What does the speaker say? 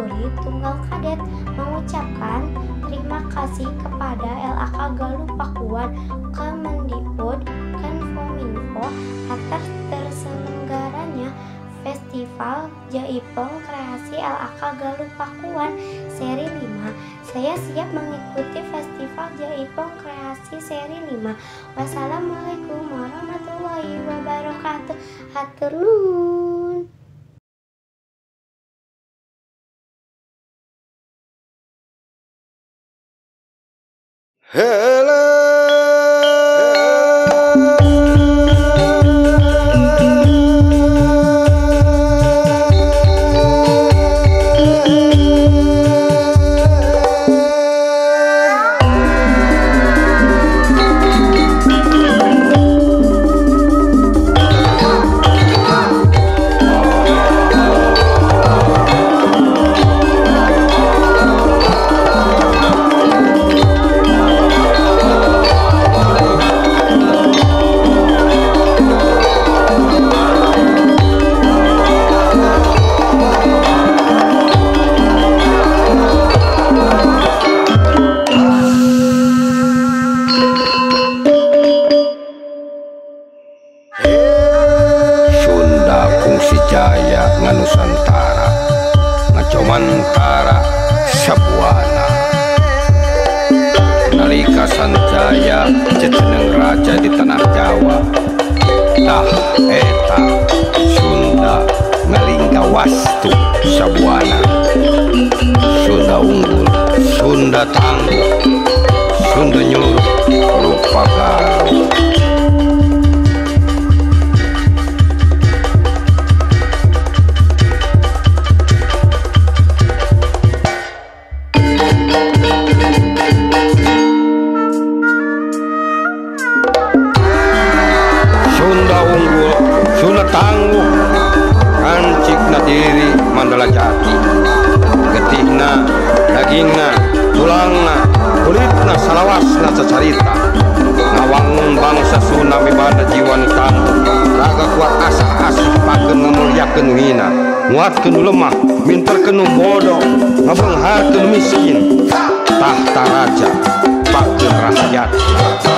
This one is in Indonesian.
Naluri Tunggal Kadet mengucapkan terima kasih kepada LAK Galuh Pakuan, Kemendikbud, Kominfo atas terselenggaranya Festival Jaipong Kreasi LAK Galuh Pakuan seri 5. Saya siap mengikuti Festival Jaipong Kreasi seri 5. Wassalamualaikum warahmatullahi wabarakatuh. Hatur nuhun. Jaya nganusantara ngacomantara sabuana nalika sanjaya ceceneng raja di tanah Jawa tah eta Sunda ngalingga wastu sabuana. Sunda unggul, Sunda tangguh, Sunda nyuruh rupa Galuh. Sunda tangguh, kancikna diri Mandala Jati, getihna, dagingna, tulangna, kulitna, salawasna sacarita. Ngawangun bangsa Sunda mibada jiwa nu tangguh, raga kuat asa asih pakeun ngamulyakeun nu hina, nguatkeun nu lemah, minterkeun nu bodoh, ngabeungharkeun miskin. Tahta raja pakeun rasa jati.